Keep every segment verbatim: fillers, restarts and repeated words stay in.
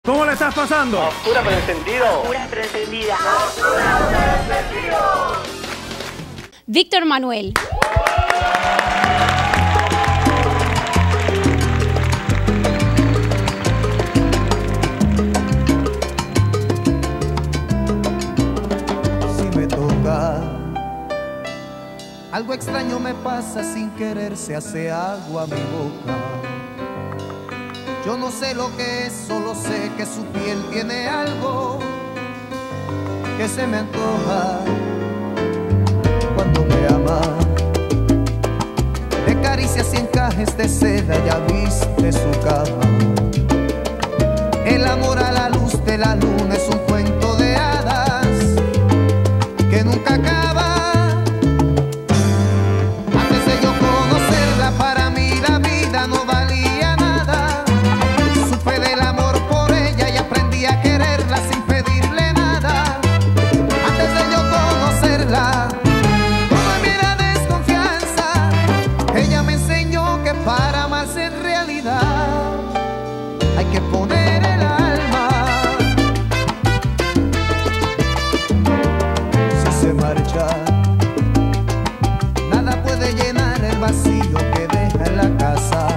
¿Cómo le estás pasando? A oscura pero encendido. A oscura pero encendida. A oscura pero encendido. Víctor Manuel. Si me toca, algo extraño me pasa, sin querer se hace agua a mi boca. Yo no sé lo que es, solo sé que su piel tiene algo que se me antoja cuando me ama. De caricias y encajes de seda ya viste su cama. El amor a la luz de la luna es un cuento de hadas que nunca acaba. Antes de yo conocerla, para mí la vida no valía nada. Supe del amor por ella y aprendí a quererla sin pedirle nada. Antes de yo conocerla, todo me era desconfianza. Ella me enseñó que para amarse en realidad hay que poner el alma. Si se marcha, nada puede llenar el vacío que deja en la casa.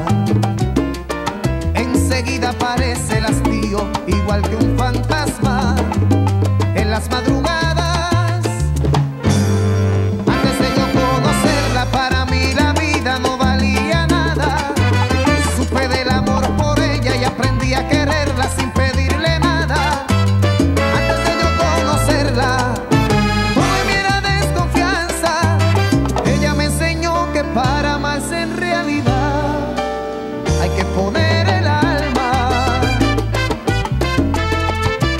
Enseguida aparece el hastío, igual que un fantasma en las madrugadas. Antes de yo conocerla, para mí la vida no valía nada. Supe del amor por ella y aprendí a quererla sin pedirle nada. Antes de yo conocerla, todo en mí era desconfianza. Ella me enseñó que para amarse en realidad hay que poner el alma.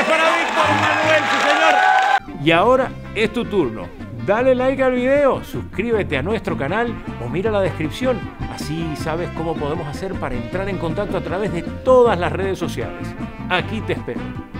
aplausos para Víctor Manuel, sí señor. Y ahora es tu turno. Dale like al video, suscríbete a nuestro canal o mira la descripción. Así sabes cómo podemos hacer para entrar en contacto a través de todas las redes sociales. Aquí te espero.